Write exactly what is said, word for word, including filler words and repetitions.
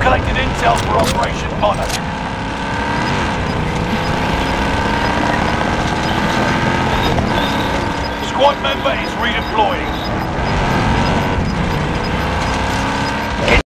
collected intel for Operation Monarch. Squad member is redeploying.